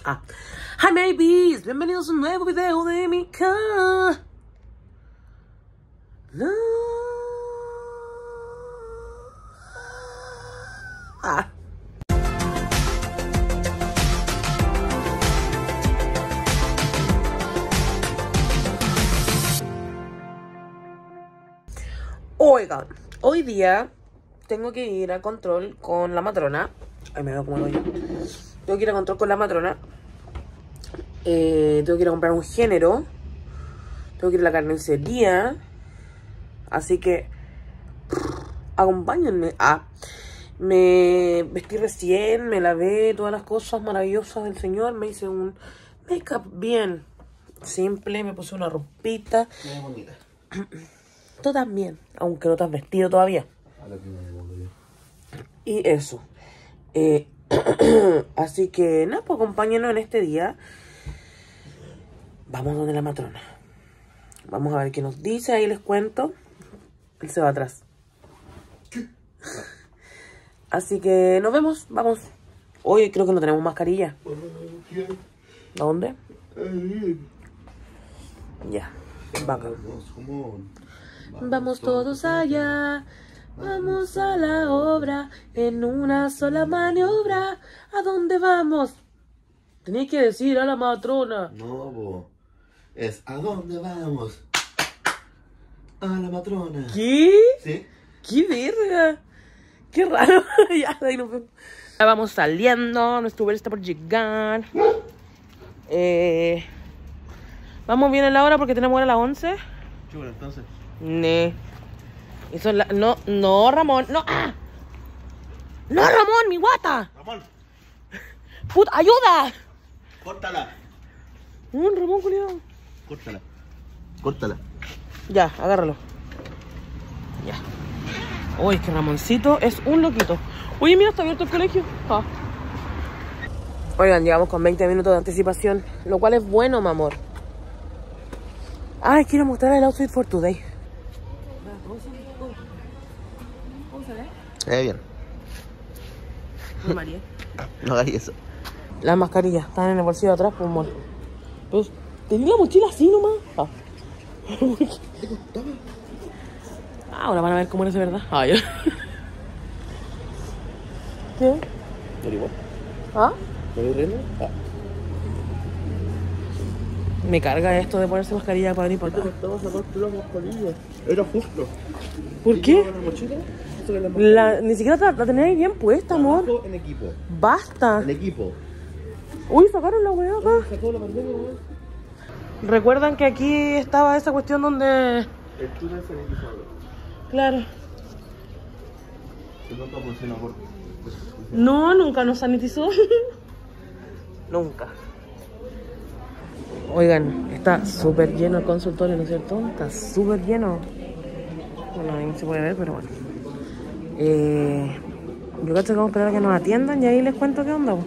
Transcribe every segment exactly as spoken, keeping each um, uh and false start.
Ah. Hi babies, bienvenidos a un nuevo video de mi canal. Ah. Oigan, hoy día tengo que ir a control con la matrona. Ay, me veo como lo yo. Tengo que ir a control con la matrona. Eh, tengo que ir a comprar un género. Tengo que ir a la carnicería. Así que acompáñenme. Ah, me vestí recién, me lavé todas las cosas maravillosas del señor. Me hice un make-up bien simple. Me puse una ropita. Muy bonita. Tú también, aunque no te has vestido todavía. Y eso. Eh, así que nada, pues acompáñenos en este día. Vamos donde la matrona. Vamos a ver qué nos dice. Ahí les cuento. Él se va atrás. Así que nos vemos. Vamos. Hoy creo que no tenemos mascarilla. ¿Dónde? Ya. Vaca. Vamos todos allá. Vamos a la obra. En una sola maniobra. ¿A dónde vamos? Tenéis que decir a la matrona. No, bo. Es ¿a dónde vamos? A la matrona. ¿Qué? ¿Sí? ¡Qué verga! ¡Qué raro! Ya, de ahí nos vemos. Ya vamos saliendo. Nuestro Uber está por llegar. Eh, vamos bien en la hora porque tenemos hora a las once. Chulo, entonces. Ne. Y son la... No, no, Ramón. No. ¡Ah! ¡No, Ramón! ¡Mi guata! Ramón, ¡Puta! ¡Ayuda! córtala. Un Ramón, culiado. Córtala. Córtala. Ya, agárralo. Ya. Uy, es que Ramoncito es un loquito. Oye, mira, está abierto el colegio. Ah. Oigan, llegamos con veinte minutos de anticipación, lo cual es bueno, mi amor. Ay, quiero mostrar el outfit for today. ¿Cómo se ve? Se ve bien. No, María. No hagas eso. Las mascarillas están en el bolsillo de atrás, pues, amor. Pues, tenía la mochila así nomás. Ah. ¿Te costaba? Ahora van a ver cómo eres de verdad. Ay. ¿Qué? ¿No igual? ¿Ah? ¿No le riendo? Ah. Me carga esto de ponerse mascarilla para venir por ¿Te acá. costaba sacarte la mascarilla? Era justo. ¿Por qué? ¿La mochila? Esto que la mascarilla. La, ni siquiera la, la tenéis bien puesta, amor. Trabajo en equipo. Basta. En equipo. Uy, sacaron la weá acá. Sacó la pandemia, weón. ¿Recuerdan que aquí estaba esa cuestión donde... El túnel sanitizador. Claro. Que nunca funciona por... No, nunca nos sanitizó. Nunca. Oigan, está súper lleno el consultorio, ¿no es cierto? Está súper lleno. Bueno, ahí no se puede ver, pero bueno. Eh, yo creo que vamos a esperar a que nos atiendan y ahí les cuento qué onda.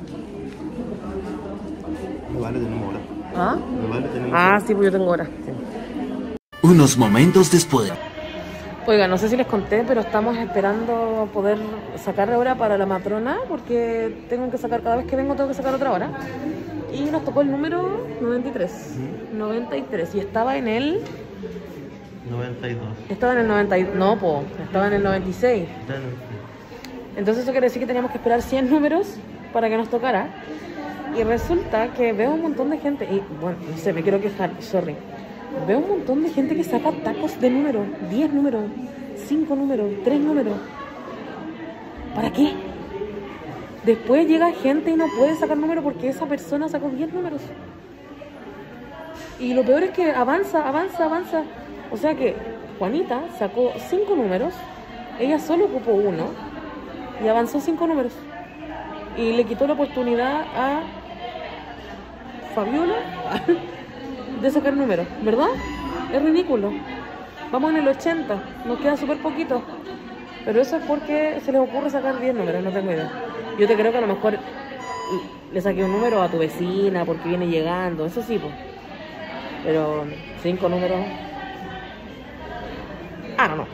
No vale, tenemos hora. ¿Ah? No vale, tenemos Ah, hora. sí, pues yo tengo hora. Sí. Unos momentos después. Oiga, no sé si les conté, pero estamos esperando poder sacar hora para la matrona, porque tengo que sacar, cada vez que vengo tengo que sacar otra hora. Y nos tocó el número noventa y tres. noventa y tres. Y estaba en el... noventa y dos. Estaba en el noventa y... No, po. Estaba en el noventa y seis. Entonces eso quiere decir que teníamos que esperar cien números para que nos tocara. Y resulta que veo un montón de gente... Y bueno, no sé, me quiero quejar, sorry. Veo un montón de gente que saca tacos de números. diez números, cinco números, tres números. ¿Para qué? Después llega gente y no puede sacar números porque esa persona sacó diez números. Y lo peor es que avanza, avanza, avanza. O sea que Juanita sacó cinco números. Ella solo ocupó uno. Y avanzó cinco números. Y le quitó la oportunidad a Fabiola de sacar números, ¿verdad? Es ridículo. Vamos en el ochenta, nos queda súper poquito. Pero eso es porque se les ocurre sacar diez números, no tengo idea. Yo te creo que a lo mejor le saqué un número a tu vecina porque viene llegando, eso sí, pues. Pero cinco números... Ah, no, no.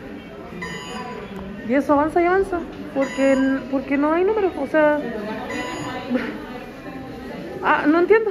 Y eso avanza y avanza, porque, porque no hay números, o sea, Ah, no entiendo.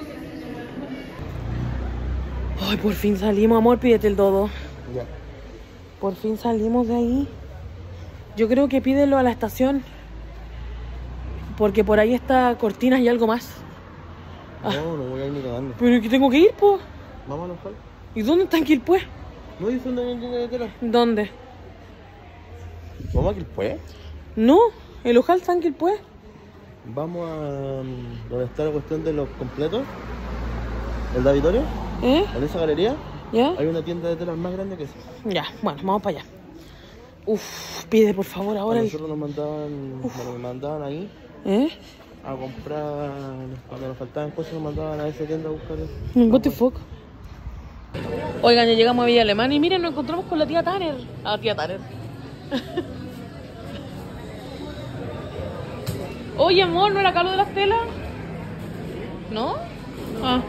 Ay, por fin salimos, amor, pídete el dodo. Ya. Por fin salimos de ahí. Yo creo que pídelo a la estación. Porque por ahí está Cortinas y algo más. No, no voy a ir ni cagando. Pero que tengo que ir, po. Vamos a los cuales. ¿Y dónde está Quilpué? No, ¿y dónde hay tienda de tela? ¿Dónde? ¿Vamos a Quilpué? No, el ojal está en Quilpué. Vamos a... um, donde está la cuestión de los completos. ¿El Davitorio? ¿Eh? En esa galería ¿Ya? hay una tienda de telas más grande que esa. Ya, bueno, vamos para allá. Uf, pide por favor ahora A el... nosotros nos mandaban, bueno, me mandaban ahí ¿Eh? a comprar, cuando nos faltaban cosas nos mandaban a esa tienda a buscar. What the fuck. Oigan, ya llegamos a Villa Alemana y miren, nos encontramos con la tía Tanner. Ah, tía Tanner. Oye, amor, ¿no era acá lo de las telas? ¿No? Ah.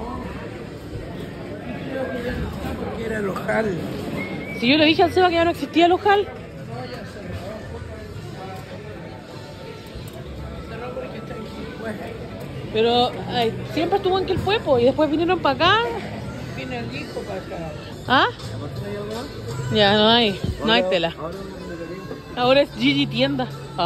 Era el ojal. Si yo le dije al Seba que ya no existía el ojal. Pero ay, siempre estuvo en Quilpué y después vinieron para acá. Vino el hijo para acá. ¿Ah? Ya no hay, no hay tela. Ahora, Ahora es Gigi Tienda. Ah.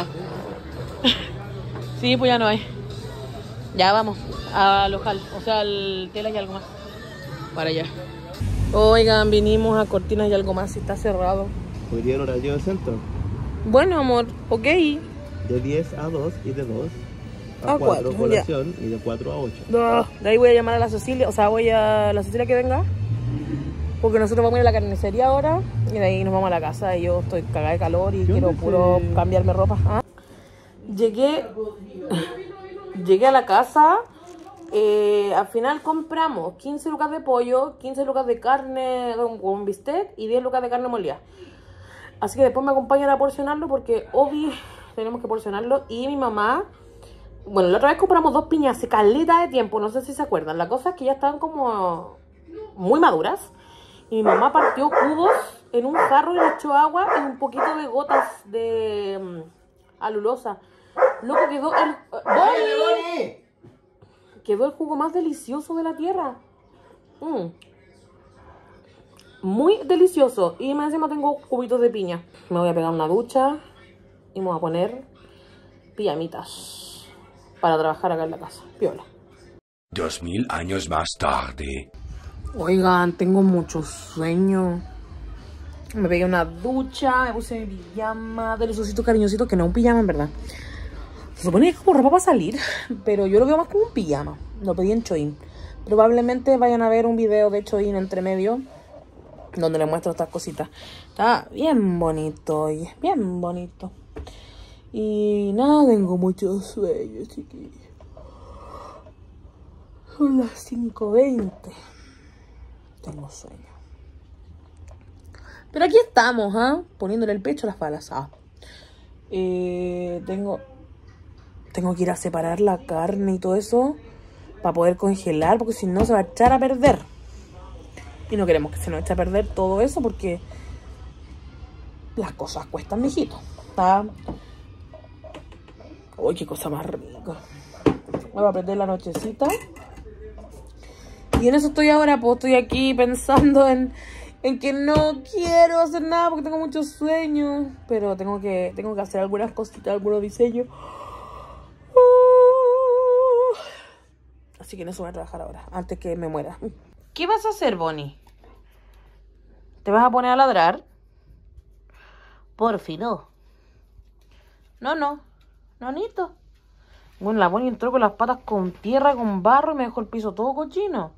Sí, pues ya no hay. Ya vamos al ojal, o sea, al tela y algo más. Para allá. Oigan, vinimos a Cortinas y algo más y está cerrado. hoy día en horario de centro. Bueno, amor, ok. De diez a dos y de dos A a cuatro cuatro, colación y de cuatro a ocho. No, de ahí voy a llamar a la Cecilia, o sea, voy a la Cecilia que venga. Porque nosotros vamos a ir a la carnicería ahora y de ahí nos vamos a la casa y yo estoy cagada de calor y quiero onda puro ese? cambiarme ropa. ¿Ah? Llegué, llegué a la casa, eh, al final compramos quince lucas de pollo, quince lucas de carne con, con bistec y diez lucas de carne molida. Así que después me acompañan a porcionarlo porque obvio tenemos que porcionarlo y mi mamá... Bueno, la otra vez compramos dos piñas hace caleta de tiempo, no sé si se acuerdan. La cosa es que ya estaban como muy maduras. Y mi mamá partió cubos en un jarro y le echó agua y un poquito de gotas de um, alulosa. Loco, quedó el... ¡Boni! Quedó el jugo más delicioso de la tierra. Mm. Muy delicioso. Y más encima tengo cubitos de piña. Me voy a pegar una ducha y me voy a poner pijamitas para trabajar acá en la casa. Piola. Dos mil años más tarde. Oigan, tengo mucho sueño. Me pegué una ducha, me puse mi pijama deliciosito, cariñosito, que no es un pijama en verdad. Se supone que es como ropa para salir, pero yo lo veo más como un pijama. Lo pedí en Choin. Probablemente vayan a ver un video de Choin entre medio, donde les muestro estas cositas. Está bien bonito, y bien bonito. Y nada, tengo mucho sueño, chiquillos. Son las cinco veinte. Tengo sueño. Pero aquí estamos, ¿ah? ¿eh? Poniéndole el pecho a las balas. Ah. Eh, tengo... Tengo que ir a separar la carne y todo eso para poder congelar, porque si no se va a echar a perder. Y no queremos que se nos eche a perder todo eso porque las cosas cuestan, mijito. ¿Está? Uy, qué cosa más rica. Voy a prender la nochecita. Y en eso estoy ahora, pues estoy aquí pensando en, en que no quiero hacer nada porque tengo muchos sueños. Pero tengo que, tengo que hacer algunas cositas, algunos diseños. Uh, así que en eso voy a trabajar ahora, antes que me muera. ¿Qué vas a hacer, Bonnie? ¿Te vas a poner a ladrar? Por fin, no. No, no. Nonito. Bueno, la Bonnie entró con las patas con tierra, con barro y me dejó el piso todo cochino.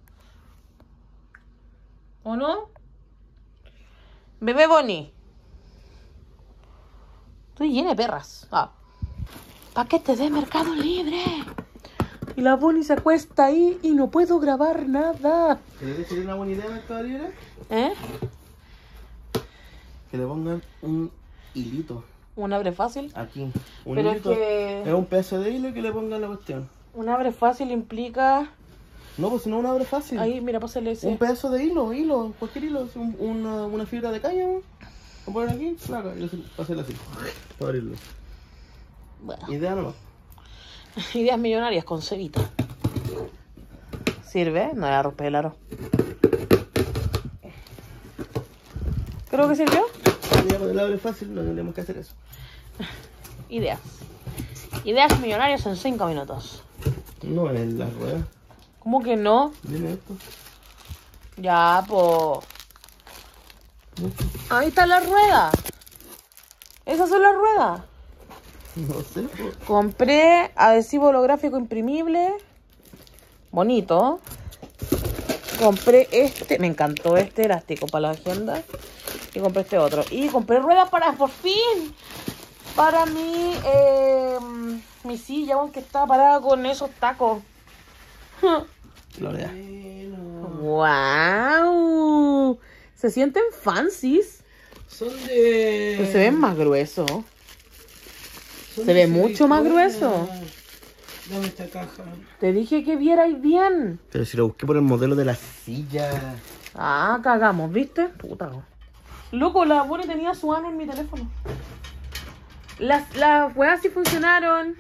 ¿O no? Bebé Bonnie. Estoy llena de perras. Ah. Paquetes de Mercado Libre. Y la Bonnie se acuesta ahí y no puedo grabar nada. ¿Quieres decir una buena idea, Mercado Libre? ¿Eh? Que le pongan un hilito. Un abre fácil. Aquí. Un Pero hilito. es que... Es un pedazo de hilo que le pongan la cuestión. Un abre fácil implica... No, pues si no un abre fácil. Ahí, mira, pásale ese. Un pedazo de hilo, hilo, cualquier hilo, un, una, una fibra de caña, ¿no? Lo ponen aquí, placa, y hacerlo así, para abrirlo. Bueno. Idea nomás. Ideas millonarias con cebita. ¿Sirve? No era romper el aro. Creo que sirvió. El aro es fácil, no tendríamos que hacer eso. Ideas. Ideas millonarias en cinco minutos. No en la rueda. ¿Cómo que no? Dime esto. Ya, po. Ahí está la rueda. Esas son las ruedas. No sé, po. Compré adhesivo holográfico imprimible. Bonito. Compré este. Me encantó este elástico para la agenda. Y compré este otro. Y compré ruedas para, por fin, para mi, eh, mi silla, aunque estaba parada con esos tacos. Gloria. ¡Wow! Se sienten fancies. Son de... Pero se ven más gruesos. son Se de ve mucho más silicona. grueso. Dame esta caja. Te dije que vierais bien. Pero si lo busqué por el modelo de la silla. Ah, cagamos, ¿viste? Puta. Loco, la Bonnie tenía su ano en mi teléfono. Las, las weas sí funcionaron.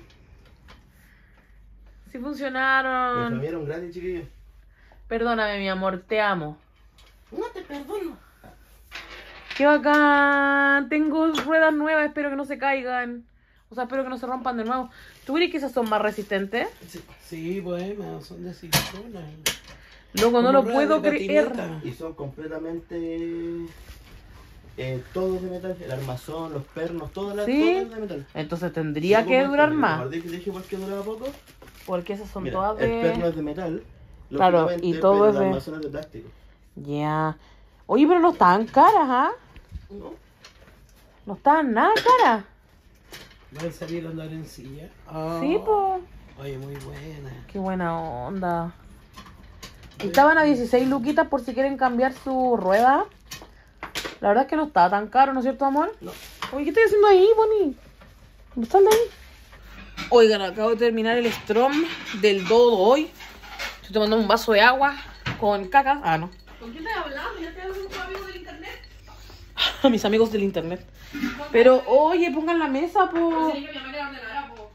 Sí Me funcionaron. cambiaron gratis, chiquillos. Perdóname, mi amor, te amo. No te perdono. Qué bacán. Tengo ruedas nuevas, espero que no se caigan. O sea, espero que no se rompan de nuevo. ¿Tú crees que esas son más resistentes? Sí, sí, bueno, son de silicona. Loco, no Como lo ruedas puedo de creer. patineta. Y son completamente... Eh, todos de metal. El armazón, los pernos, todas las ¿Sí? todas de metal. Entonces tendría Sí, que como durar esto, más. ¿recordé que dije por qué duraba poco? Porque esas son Mira, todas el perno de... es de metal. Claro, lógicamente, y todo pero es el de- armazón es de plástico. Ya. Oye, pero no estaban caras, ¿ah? ¿No? No estaban nada caras. ¿Va a salir a andar en silla? Oh, Sí, po. Oye, muy buena. Qué buena onda. Estaban a dieciséis luquitas por si quieren cambiar su rueda. La verdad es que no estaba tan caro, ¿no es cierto, amor? No. Oye, ¿qué estoy haciendo ahí, Bonnie? Sal de ahí. Oigan, acabo de terminar el Strom del Dodo hoy. Estoy tomando un vaso de agua con caca. Ah, no. ¿Con quién estás hablando? ¿Ya te hablas con tus amigos del internet? A mis amigos del internet. Pero, oye, pongan la mesa, po. Te dije que mi mamá que la ordenara, po.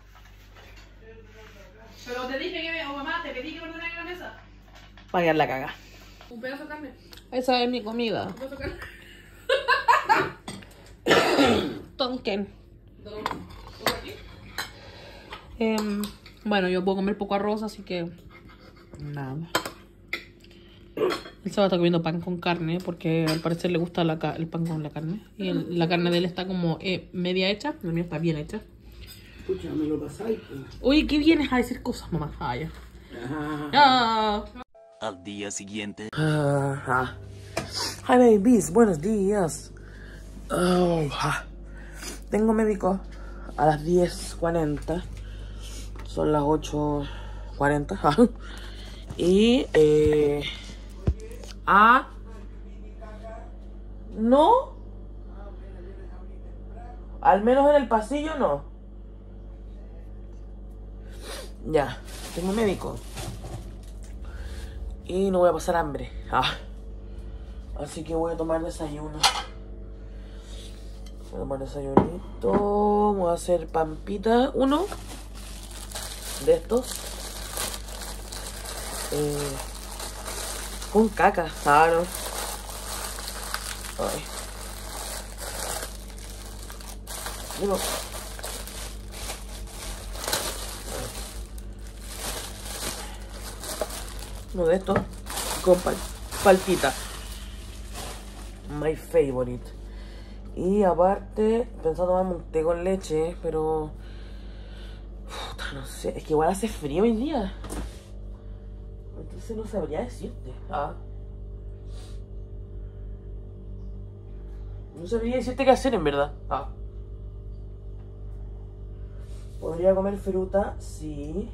Pero te dije que me... O mamá, te pedí que me ordenara la mesa. Pagar la caga. Un pedazo de carne. Esa es mi comida. Un pedazo de carne. Tonken. ¿Dónde? ¿Por aquí? Em, bueno, yo puedo comer poco arroz, así que nada. Él se va a estar comiendo pan con carne porque al parecer le gusta la ca- el pan con la carne. Y el- la carne de él está como eh, media hecha, la mía está bien hecha. Escucha, me lo pasáis. Oye, ¿qué vienes a decir cosas, mamá? Ah, ya. Ah. Ah. Al día siguiente. Ah, Hi babies, buenos días. Oh, ah. Tengo médico a las diez cuarenta. Son las ocho cuarenta. Y eh, ah, no. Al menos en el pasillo no. Ya, tengo médico. Y no voy a pasar hambre. Ah. Así que voy a tomar desayuno. Voy a tomar desayunito. Voy a hacer pampita. Uno de estos. Eh, con caca. Ah, no. Ay. Uno. Uno de estos con pal palpita. My favorite. Y aparte, pensaba tomarme un té con leche, pero puta, no sé, es que igual hace frío hoy día. Entonces no sabría decirte. Ah. No sabría decirte qué hacer en verdad. Ah. ¿Podría comer fruta? Sí.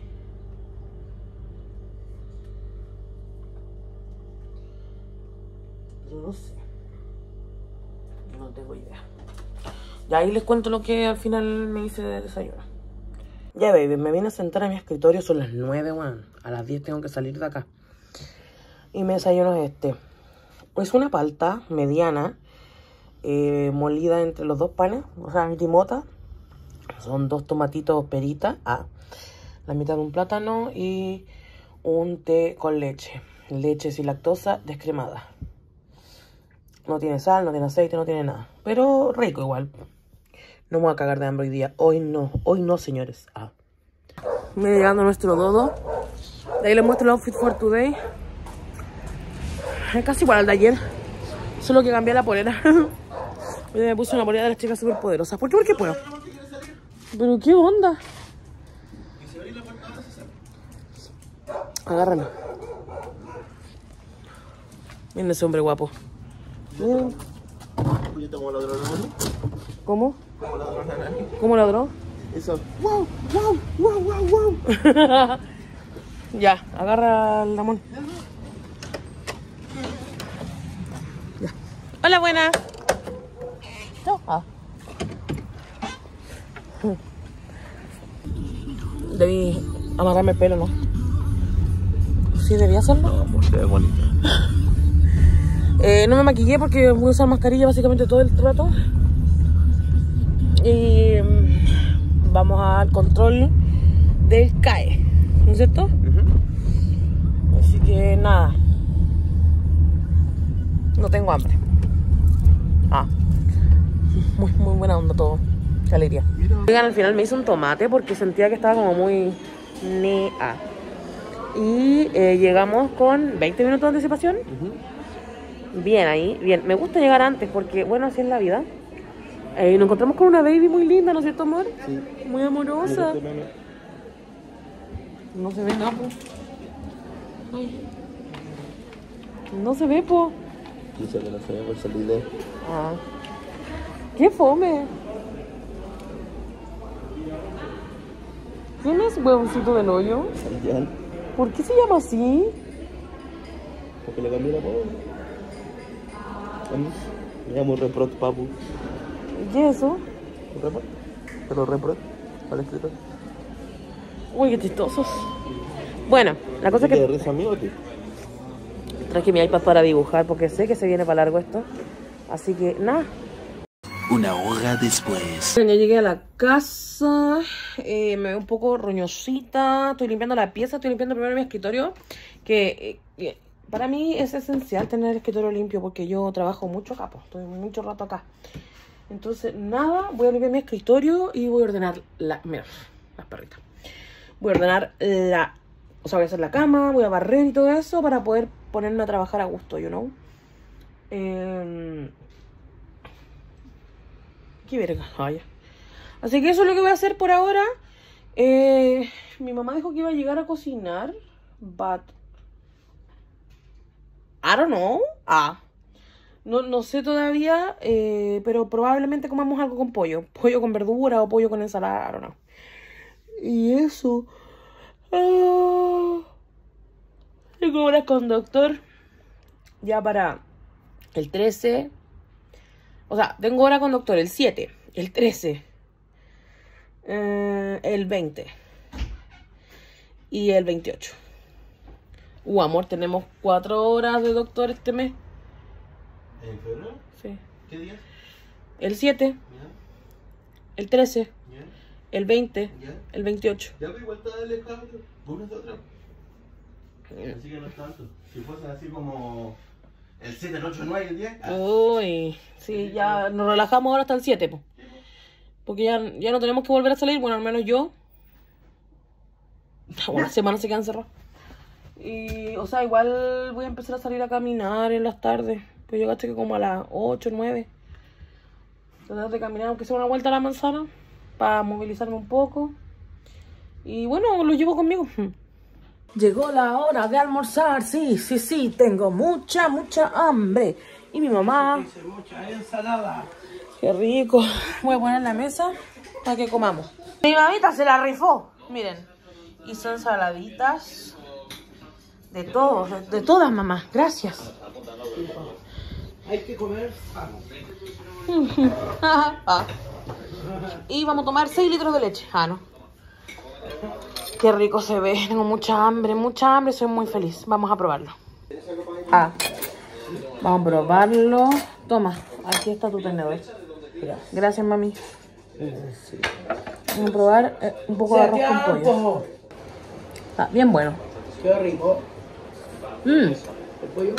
Pero no sé. No tengo idea. Y ahí les cuento lo que al final me hice de desayuno. Ya, baby, me vine a sentar a mi escritorio. Son las nueve, weón. A las diez tengo que salir de acá. Y mi desayuno es este. Es una palta mediana. Eh, molida entre los dos panes. O sea, mi timota. Son dos tomatitos perita. Ah. la mitad de un plátano y un té con leche. Leche sin lactosa descremada. No tiene sal, no tiene aceite, no tiene nada. Pero rico igual. No me voy a cagar de hambre hoy día. Hoy no, hoy no, señores. Ah. Me llegando nuestro dodo. De ahí les muestro el outfit for today. Es casi igual al de ayer. Solo que cambié la polera. Hoy me puse una polera de las chicas súper poderosas. ¿Por qué? ¿Por qué puedo? ¿Pero qué onda? Agárralo. Miren ese hombre guapo. Miren. ¿Cómo? ¿Cómo ladró? Eso. ¡Wow! ¡Wow! ¡Wow! ¡Wow! ¡Wow! Ya, agarra el lamón. Ya. Hola, buena. No. Ah. Debí amarrarme el pelo, ¿no? Sí, debía hacerlo. No, porque es bonito. Eh, no me maquillé porque voy a usar mascarilla básicamente todo el rato. Y um, vamos al control del C A E, ¿no es cierto? Uh-huh. Así que nada. No tengo hambre. Ah. Muy, muy buena onda todo. Qué alegría. Oigan, al final me hice un tomate porque sentía que estaba como muy nea. Y eh, llegamos con veinte minutos de anticipación. Uh-huh. Bien ahí, bien. Me gusta llegar antes porque, bueno, así es la vida. Eh, nos encontramos con una baby muy linda, ¿no es cierto, amor? Sí. Muy amorosa. No se ve nada, po. Ay. No se ve, po. Dice que no se ve por salir de... Ah. ¡Qué fome! ¿Quién es Huevoncito del Hoyo? Jan. ¿Por qué se llama así? Porque le cambié la voz. Vamos. Me llamo Reprot, papu. ¿Qué es eso? ¿Reprot? Pero Reprot, al escritor. Uy, qué chistosos. Bueno, la cosa es que... risa mío, tío? Traje mi iPad para dibujar porque sé que se viene para largo esto. Así que, nada. Una hora después. Ya llegué a la casa. Eh, me veo un poco roñosita. Estoy limpiando la pieza. Estoy limpiando primero mi escritorio. Que eh, para mí es esencial tener el escritorio limpio porque yo trabajo mucho acá. Pues, estoy mucho rato acá. Entonces, nada. Voy a limpiar mi escritorio y voy a ordenar la... Mira, las perritas. Voy a ordenar la... O sea, voy a hacer la cama, voy a barrer y todo eso para poder ponerme a trabajar a gusto, you know. Eh... Qué verga. Ah, ya. Así que eso es lo que voy a hacer por ahora. Eh, mi mamá dijo que iba a llegar a cocinar. But... I don't know. Ah. No, no sé todavía. Eh, pero probablemente comamos algo con pollo. Pollo con verdura o pollo con ensalada. I don't know. Y eso... Oh, tengo horas con doctor ya para el trece. O sea, tengo hora con doctor el siete, el trece, eh, el veinte y el veintiocho. Uh, amor, tenemos cuatro horas de doctor este mes. ¿En febrero? Sí. ¿Qué día? El siete, ¿Ya? el trece, ¿Ya? el veinte, ¿Ya? el veintiocho. Ya, pero igual está alejado una de otra. Así que no es tanto. Si fuese así como el siete, el ocho, el nueve y el diez. Ah. Uy, sí, ya nos relajamos ahora hasta el siete, po. Porque ya, ya no tenemos que volver a salir, bueno, al menos yo. Una semana se quedan cerrados. Y, o sea, igual voy a empezar a salir a caminar en las tardes. Pues yo gasto que como a las ocho, nueve. Tratar de caminar, aunque sea una vuelta a la manzana, para movilizarme un poco. Y bueno, lo llevo conmigo. Llegó la hora de almorzar, sí, sí, sí, tengo mucha, mucha hambre. Y mi mamá... Hice mucha ensalada. Qué rico. Voy a poner la mesa para que comamos. Mi mamita se la rifó, miren. Hizo ensaladitas. De todos, de, de todas, mamá. Gracias. Hay que comer sano. Ah. Y vamos a tomar seis litros de leche. Ah, no. Qué rico se ve. Tengo mucha hambre, mucha hambre. Soy muy feliz. Vamos a probarlo. Ah. Vamos a probarlo. Toma, aquí está tu tenedor. Gracias, mami. Vamos a probar eh, un poco de arroz con pollo. Está bien bueno. Qué rico. Mmm, ¿El pollo?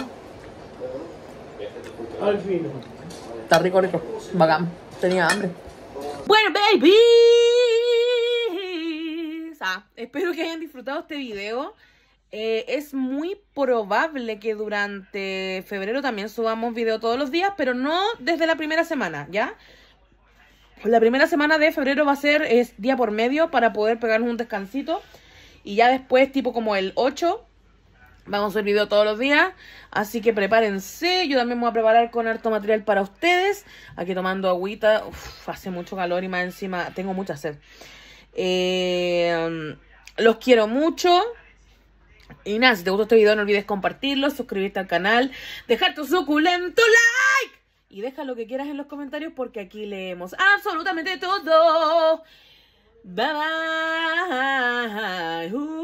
Al fino. está rico, rico. Bacán. Tenía hambre. Bueno, baby. Ah, espero que hayan disfrutado este video. Eh, es muy probable que durante febrero también subamos video todos los días, pero no desde la primera semana, ¿ya? La primera semana de febrero va a ser es día por medio para poder pegarnos un descansito. Y ya después, tipo como el ocho, vamos a hacer video todos los días. Así que prepárense. Yo también me voy a preparar con harto material para ustedes. Aquí tomando agüita. Uf, hace mucho calor y más encima tengo mucha sed. Eh, los quiero mucho. Y nada, si te gustó este video no olvides compartirlo, suscribirte al canal, dejar tu suculento like y deja lo que quieras en los comentarios porque aquí leemos absolutamente todo. Bye bye.